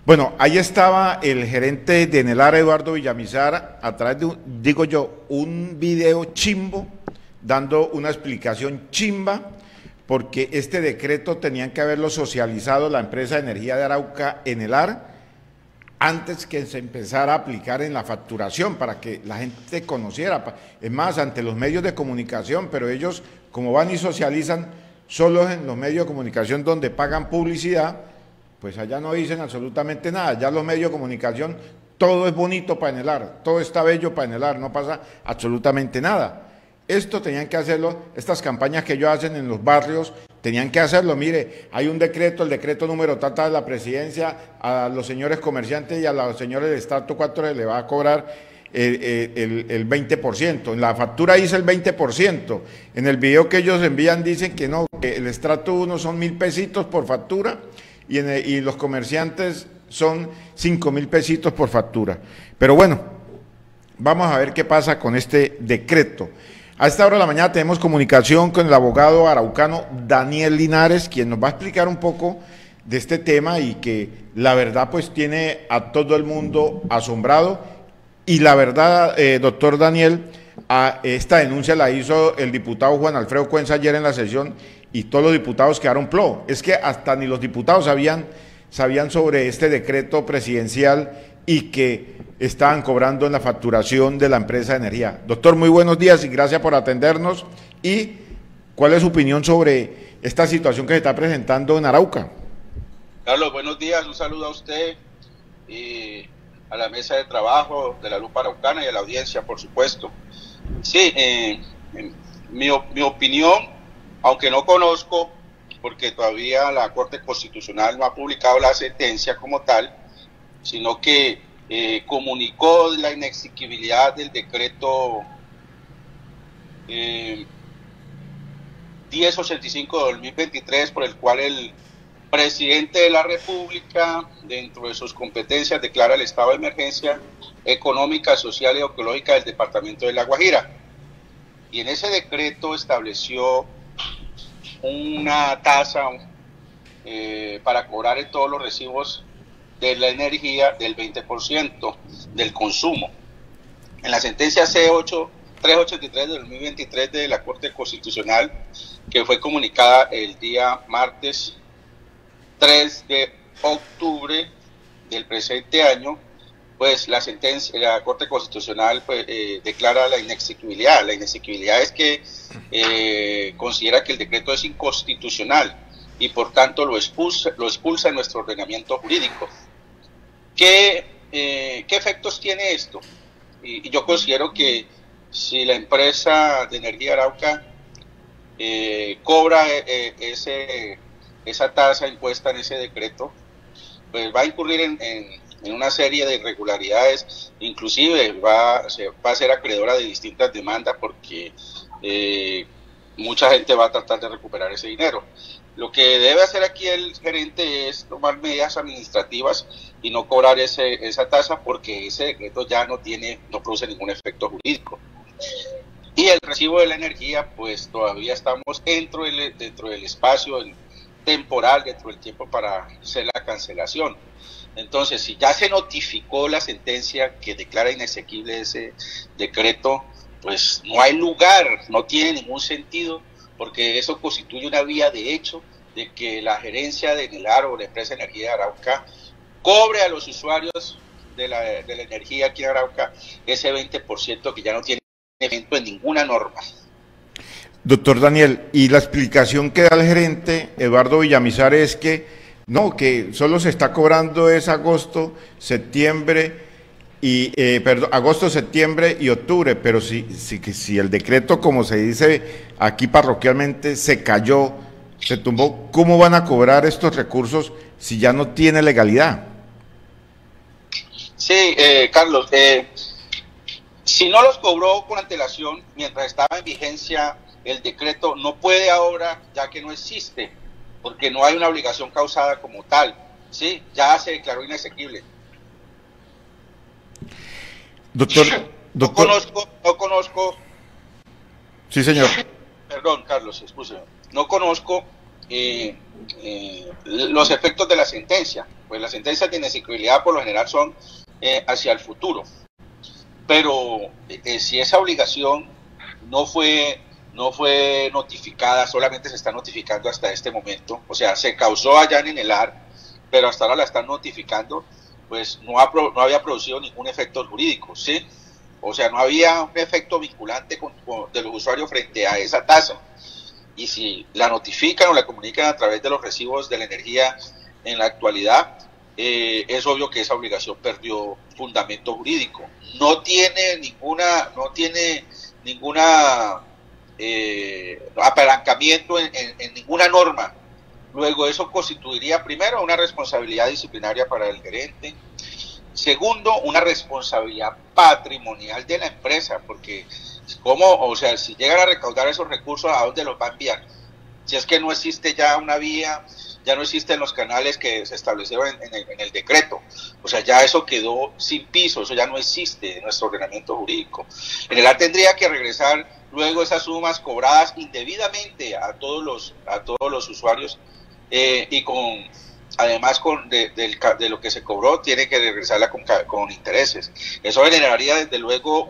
Bueno, ahí estaba el gerente de Enelar, Eduardo Villamizar, a través de, digo yo, un video chimbo, dando una explicación chimba, porque este decreto tenían que haberlo socializado la empresa de energía de Arauca, Enelar, antes que se empezara a aplicar en la facturación, para que la gente conociera. Es más, ante los medios de comunicación, pero ellos, como van y socializan, solo en los medios de comunicación donde pagan publicidad, pues allá no dicen absolutamente nada. Ya los medios de comunicación, todo es bonito para Enelar, todo está bello para Enelar, no pasa absolutamente nada. Esto tenían que hacerlo, estas campañas que ellos hacen en los barrios, tenían que hacerlo. Mire, hay un decreto, el decreto número tata de la presidencia, a los señores comerciantes y a los señores del estrato 4 se le va a cobrar el 20%. En la factura dice el 20%. En el video que ellos envían dicen que no, que el estrato 1 son 1.000 pesitos por factura y los comerciantes son 5.000 pesitos por factura. Pero bueno, vamos a ver qué pasa con este decreto. A esta hora de la mañana tenemos comunicación con el abogado araucano Daniel Linares, quien nos va a explicar un poco de este tema y que la verdad pues tiene a todo el mundo asombrado. Y la verdad, doctor Daniel, esta denuncia la hizo el diputado Juan Alfredo Cuenza ayer en la sesión y todos los diputados quedaron plo. Es que hasta ni los diputados sabían sobre este decreto presidencial y que estaban cobrando en la facturación de la empresa de energía. Doctor, muy buenos días y gracias por atendernos. ¿Y cuál es su opinión sobre esta situación que se está presentando en Arauca? Carlos, buenos días, un saludo a usted y a la mesa de trabajo de la Lupa Araucana y a la audiencia, por supuesto. Sí, mi opinión, aunque no conozco, porque todavía la Corte Constitucional no ha publicado la sentencia como tal, sino que comunicó la inexequibilidad del decreto 1085 de 2023, por el cual el presidente de la República, dentro de sus competencias, declara el estado de emergencia económica, social y ecológica del departamento de La Guajira. Y en ese decreto estableció una tasa para cobrar en todos los recibos de la energía del 20% del consumo. En la sentencia C383 de 2023 de la Corte Constitucional, que fue comunicada el día martes 3 de octubre del presente año, pues la Corte Constitucional pues, declara la inexequibilidad. La inexequibilidad es que considera que el decreto es inconstitucional y por tanto lo expulsa de nuestro ordenamiento jurídico. ¿Qué efectos tiene esto? Y yo considero que si la empresa de energía Arauca cobra esa tasa impuesta en ese decreto, pues va a incurrir en una serie de irregularidades, inclusive va a ser acreedora de distintas demandas porque mucha gente va a tratar de recuperar ese dinero. Lo que debe hacer aquí el gerente es tomar medidas administrativas y no cobrar esa tasa, porque ese decreto ya no produce ningún efecto jurídico. Y el recibo de la energía, pues todavía estamos dentro del espacio temporal, dentro del tiempo para hacer la cancelación. Entonces, si ya se notificó la sentencia que declara inexequible ese decreto, pues no hay lugar, no tiene ningún sentido, porque eso constituye una vía de hecho de que la gerencia de Enelar o la empresa de energía de Arauca cobre a los usuarios de la energía aquí en Arauca ese 20% que ya no tiene efecto en ninguna norma. Doctor Daniel, y la explicación que da el gerente Eduardo Villamizar es que no, que solo se está cobrando es agosto, septiembre agosto, septiembre y octubre, pero si el decreto, como se dice aquí parroquialmente, se cayó, se tumbó, ¿cómo van a cobrar estos recursos si ya no tiene legalidad? Sí, Carlos, si no los cobró con antelación mientras estaba en vigencia el decreto, no puede ahora, ya que no existe, porque no hay una obligación causada como tal, ¿sí? Ya se declaró inexequible. Doctor. No conozco. Sí, señor. Perdón, Carlos, excúseme. No conozco los efectos de la sentencia, pues las sentencias de inexigibilidad por lo general son hacia el futuro. Pero si esa obligación no fue notificada, solamente se está notificando hasta este momento, o sea, se causó allá en Enelar, pero hasta ahora la están notificando, pues no había producido ningún efecto jurídico, ¿sí? O sea, no había un efecto vinculante de los usuarios frente a esa tasa. Y si la notifican o la comunican a través de los recibos de la energía en la actualidad, es obvio que esa obligación perdió fundamento jurídico. No tiene ninguna apalancamiento en ninguna norma. Luego, eso constituiría, primero, una responsabilidad disciplinaria para el gerente. Segundo, una responsabilidad patrimonial de la empresa, porque si llegan a recaudar esos recursos, ¿a dónde los va a enviar? Si es que no existe ya una vía, ya no existen los canales que se establecieron en el decreto, o sea, ya eso quedó sin piso, eso ya no existe en nuestro ordenamiento jurídico. Enelar tendría que regresar luego esas sumas cobradas indebidamente a todos los usuarios, y además de lo que se cobró, tiene que regresarla con intereses. Eso generaría desde luego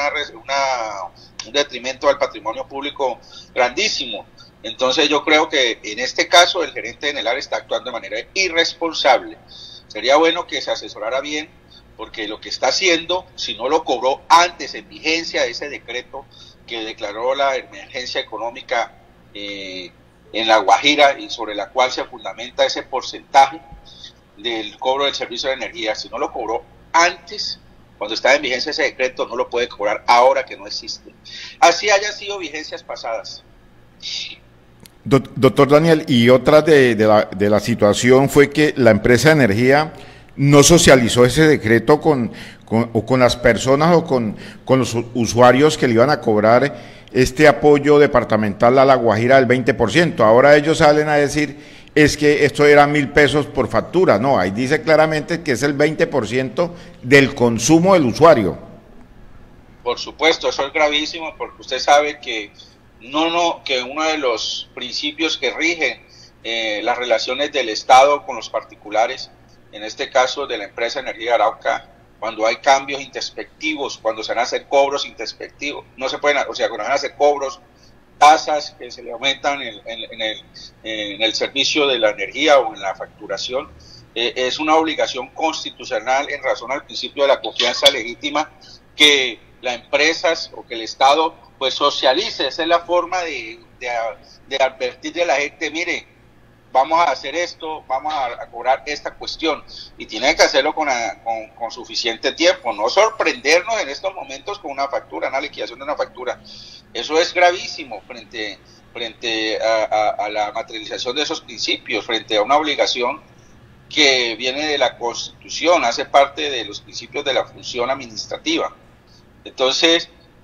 un detrimento al patrimonio público grandísimo. Entonces yo creo que en este caso el gerente de Enelar está actuando de manera irresponsable. Sería bueno que se asesorara bien, porque lo que está haciendo, si no lo cobró antes en vigencia de ese decreto que declaró la emergencia económica en La Guajira, y sobre la cual se fundamenta ese porcentaje del cobro del servicio de energía, si no lo cobró antes, cuando está en vigencia ese decreto, no lo puede cobrar ahora que no existe. Así hayan sido vigencias pasadas. Doctor Daniel, y otra de la situación fue que la empresa de energía no socializó ese decreto con las personas o con los usuarios que le iban a cobrar este apoyo departamental a La Guajira del 20%. Ahora ellos salen a decir, es que esto era 1.000 pesos por factura. No, ahí dice claramente que es el 20% del consumo del usuario. Por supuesto, eso es gravísimo, porque usted sabe que que uno de los principios que rigen las relaciones del Estado con los particulares, en este caso de la empresa Energía Arauca, cuando hay cambios introspectivos, cuando se van a hacer cobros introspectivos, no se pueden, o sea, cuando van a hacer cobros, tasas que se le aumentan en el servicio de la energía o en la facturación, es una obligación constitucional en razón al principio de la confianza legítima que las empresas o que el Estado pues socialice. Esa es la forma de advertirle a la gente, mire, vamos a hacer esto, vamos a cobrar esta cuestión, y tienen que hacerlo con suficiente tiempo, no sorprendernos en estos momentos con una factura, una liquidación de una factura. Eso es gravísimo frente a la materialización de esos principios, frente a una obligación que viene de la Constitución, hace parte de los principios de la función administrativa. Entonces,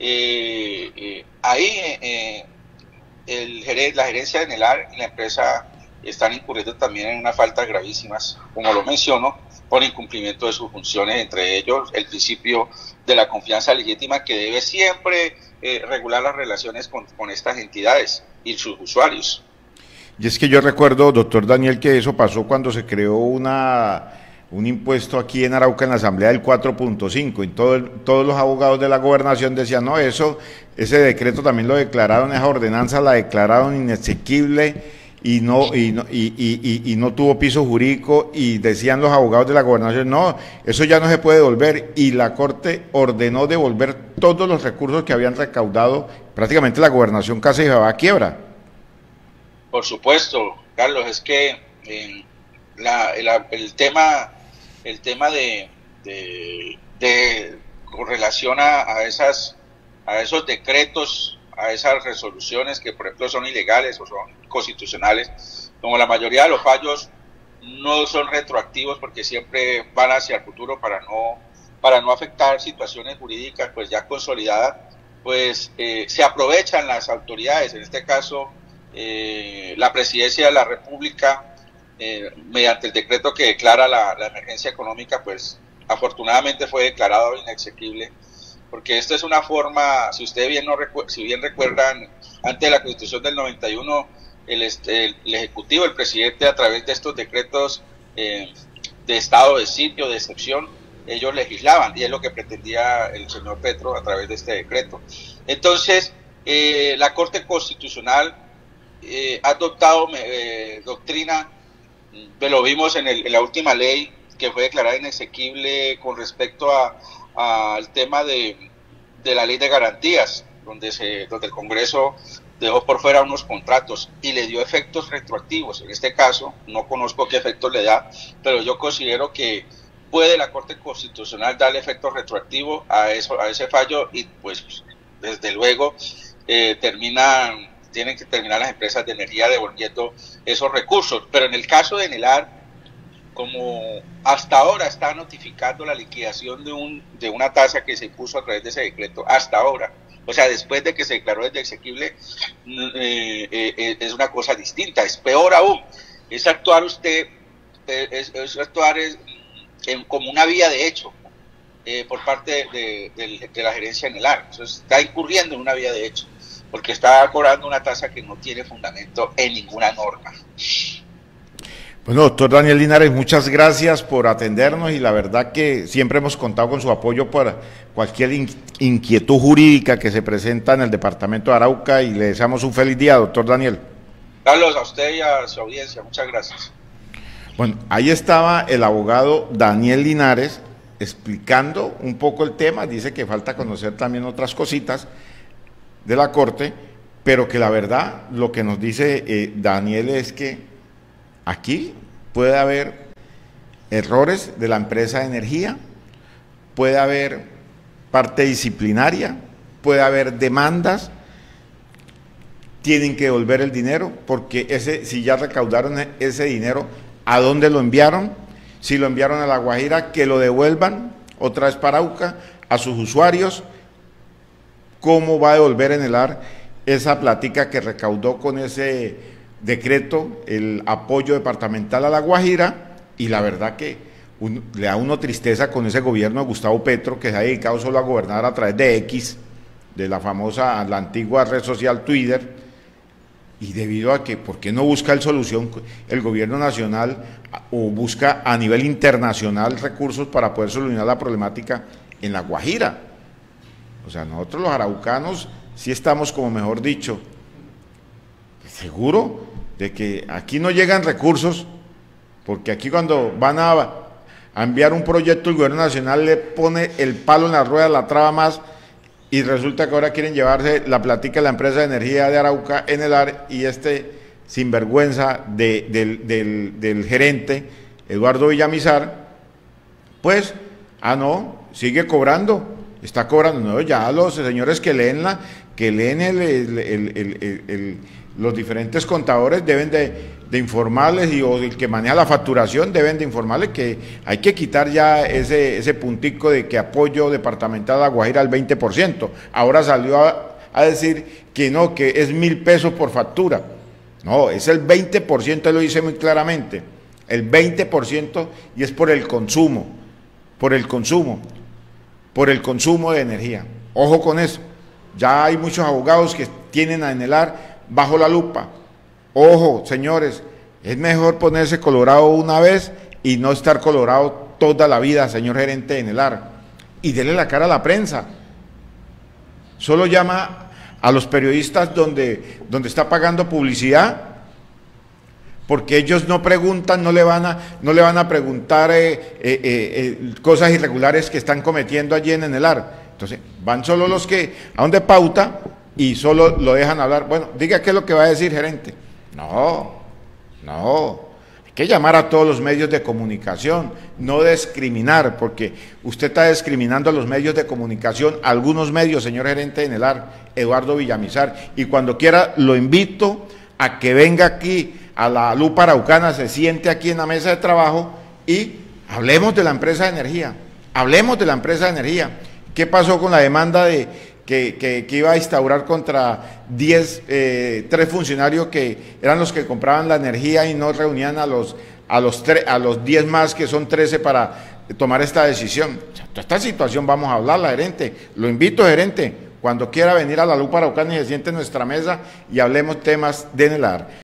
ahí la gerencia de Enelar y la empresa están incurriendo también en unas faltas gravísimas, como lo menciono, por incumplimiento de sus funciones, entre ellos el principio de la confianza legítima, que debe siempre regular las relaciones con estas entidades y sus usuarios. Y es que yo recuerdo, doctor Daniel, que eso pasó cuando se creó un impuesto aquí en Arauca en la Asamblea del 4.5, y todos los abogados de la gobernación decían, no, ese decreto también lo declararon, esa ordenanza la declararon inexequible y no tuvo piso jurídico, y decían los abogados de la gobernación, no, eso ya no se puede devolver, y la Corte ordenó devolver todos los recursos que habían recaudado. Prácticamente la gobernación casi se va a quiebra. Por supuesto, Carlos, es que el tema con relación a esos decretos, a esas resoluciones que por ejemplo son ilegales o son constitucionales, como la mayoría de los fallos no son retroactivos porque siempre van hacia el futuro para no afectar situaciones jurídicas pues ya consolidadas, pues se aprovechan las autoridades, en este caso la Presidencia de la República, mediante el decreto que declara la emergencia económica, pues afortunadamente fue declarado inexequible, porque esta es una forma, si ustedes bien recuerdan, antes de la Constitución del 91, el Ejecutivo, el presidente, a través de estos decretos de estado de sitio, de excepción, ellos legislaban, y es lo que pretendía el señor Petro a través de este decreto. Entonces, la Corte Constitucional ha adoptado doctrina, lo vimos en la última ley que fue declarada inexequible con respecto al tema de la ley de garantías, donde el Congreso dejó por fuera unos contratos y le dio efectos retroactivos. En este caso, no conozco qué efectos le da, pero yo considero que puede la Corte Constitucional darle efecto retroactivo a ese fallo, y pues desde luego tienen que terminar las empresas de energía devolviendo esos recursos. Pero en el caso de Enelar, como hasta ahora está notificando la liquidación de una tasa que se impuso a través de ese decreto, hasta ahora, o sea, después de que se declaró desde exequible, es una cosa distinta, es peor aún, es actuar como una vía de hecho por parte de la gerencia Enelar. Entonces está incurriendo en una vía de hecho, porque está cobrando una tasa que no tiene fundamento en ninguna norma. Bueno, doctor Daniel Linares, muchas gracias por atendernos, y la verdad que siempre hemos contado con su apoyo para cualquier inquietud jurídica que se presenta en el departamento de Arauca, y le deseamos un feliz día, doctor Daniel. Carlos, a usted y a su audiencia, muchas gracias. Bueno, ahí estaba el abogado Daniel Linares explicando un poco el tema. Dice que falta conocer también otras cositas de la Corte, pero que la verdad lo que nos dice Daniel es que aquí puede haber errores de la empresa de energía, puede haber parte disciplinaria, puede haber demandas, tienen que devolver el dinero, porque si ya recaudaron ese dinero, ¿a dónde lo enviaron? Si lo enviaron a La Guajira, que lo devuelvan otra vez para Arauca a sus usuarios. ¿Cómo va a devolver Enelar esa platica que recaudó con ese decreto, el apoyo departamental a La Guajira? Y la verdad que le da uno tristeza con ese gobierno de Gustavo Petro, que se ha dedicado solo a gobernar a través de X, de la antigua red social Twitter. Y debido a que, ¿por qué no busca solución el gobierno nacional o busca a nivel internacional recursos para poder solucionar la problemática en La Guajira? O sea, nosotros los araucanos sí estamos, como mejor dicho, seguro de que aquí no llegan recursos, porque aquí cuando van a enviar un proyecto, el gobierno nacional le pone el palo en la rueda, la traba más, y resulta que ahora quieren llevarse la platica de la empresa de energía de Arauca, Enelar, y sinvergüenza del gerente, Eduardo Villamizar, pues, sigue cobrando, está cobrando. No, ya los señores que leen los diferentes contadores deben de informarles, o el que maneja la facturación deben de informarles que hay que quitar ya ese puntico de que apoyo departamental a Guajira al 20%. Ahora salió a decir que no, que es 1.000 pesos por factura. No, es el 20%, él lo dice muy claramente, el 20%, y es por el consumo de energía. Ojo con eso, ya hay muchos abogados que tienen a Enelar bajo la lupa. Ojo, señores, es mejor ponerse colorado una vez y no estar colorado toda la vida, señor gerente de Enelar. Y dele la cara a la prensa. Solo llama a los periodistas donde está pagando publicidad, porque ellos no preguntan, no le van a preguntar cosas irregulares que están cometiendo allí en Enelar. Entonces, van solo los que a donde pauta y solo lo dejan hablar. Bueno, diga qué es lo que va a decir, gerente. No, hay que llamar a todos los medios de comunicación, no discriminar, porque usted está discriminando a los medios de comunicación, algunos medios, señor gerente de Enelar, Eduardo Villamizar, y cuando quiera lo invito a que venga aquí a la lupa araucana, se siente aquí en la mesa de trabajo y hablemos de la empresa de energía, ¿Qué pasó con la demanda que iba a instaurar contra 3 funcionarios que eran los que compraban la energía y no reunían a los 10 más, que son 13, para tomar esta decisión? O sea, toda esta situación vamos a hablarla, gerente. Lo invito, gerente, cuando quiera venir a la lupa araucana y se siente en nuestra mesa y hablemos temas de Enelar.